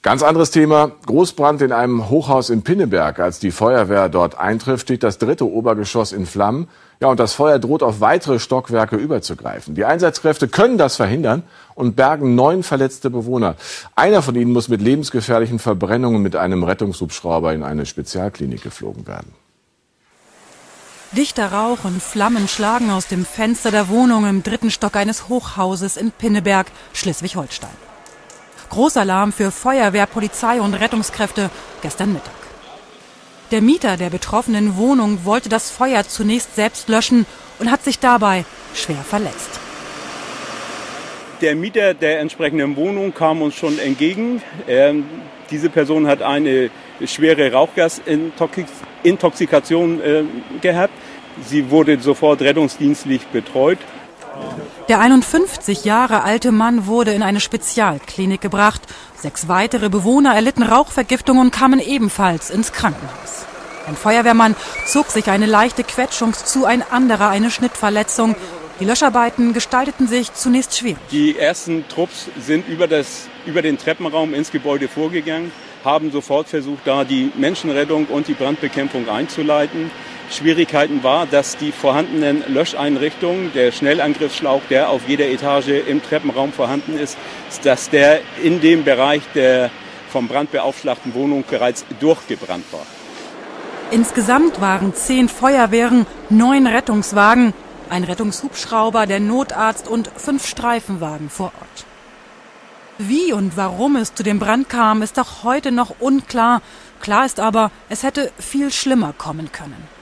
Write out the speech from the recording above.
Ganz anderes Thema. Großbrand in einem Hochhaus in Pinneberg. Als die Feuerwehr dort eintrifft, steht das 3. Obergeschoss in Flammen. Ja, und das Feuer droht auf weitere Stockwerke überzugreifen. Die Einsatzkräfte können das verhindern und bergen 9 verletzte Bewohner. Einer von ihnen muss mit lebensgefährlichen Verbrennungen mit einem Rettungshubschrauber in eine Spezialklinik geflogen werden. Dichter Rauch und Flammen schlagen aus dem Fenster der Wohnung im 3. Stock eines Hochhauses in Pinneberg, Schleswig-Holstein. Großalarm für Feuerwehr, Polizei und Rettungskräfte gestern Mittag. Der Mieter der betroffenen Wohnung wollte das Feuer zunächst selbst löschen und hat sich dabei schwer verletzt. Der Mieter der entsprechenden Wohnung kam uns schon entgegen. Diese Person hat eine schwere Rauchgasintoxikation gehabt. Sie wurde sofort rettungsdienstlich betreut. Der 51 Jahre alte Mann wurde in eine Spezialklinik gebracht. 6 weitere Bewohner erlitten Rauchvergiftung und kamen ebenfalls ins Krankenhaus. Ein Feuerwehrmann zog sich eine leichte Quetschung zu, ein anderer eine Schnittverletzung. Die Löscharbeiten gestalteten sich zunächst schwierig. Die ersten Trupps sind über den Treppenraum ins Gebäude vorgegangen, haben sofort versucht, da die Menschenrettung und die Brandbekämpfung einzuleiten. Schwierigkeiten war, dass die vorhandenen Löscheinrichtungen, der Schnellangriffsschlauch, der auf jeder Etage im Treppenraum vorhanden ist, dass der in dem Bereich der vom Brand beaufschlagten Wohnung bereits durchgebrannt war. Insgesamt waren 10 Feuerwehren, 9 Rettungswagen, ein Rettungshubschrauber, der Notarzt und 5 Streifenwagen vor Ort. Wie und warum es zu dem Brand kam, ist auch heute noch unklar. Klar ist aber, es hätte viel schlimmer kommen können.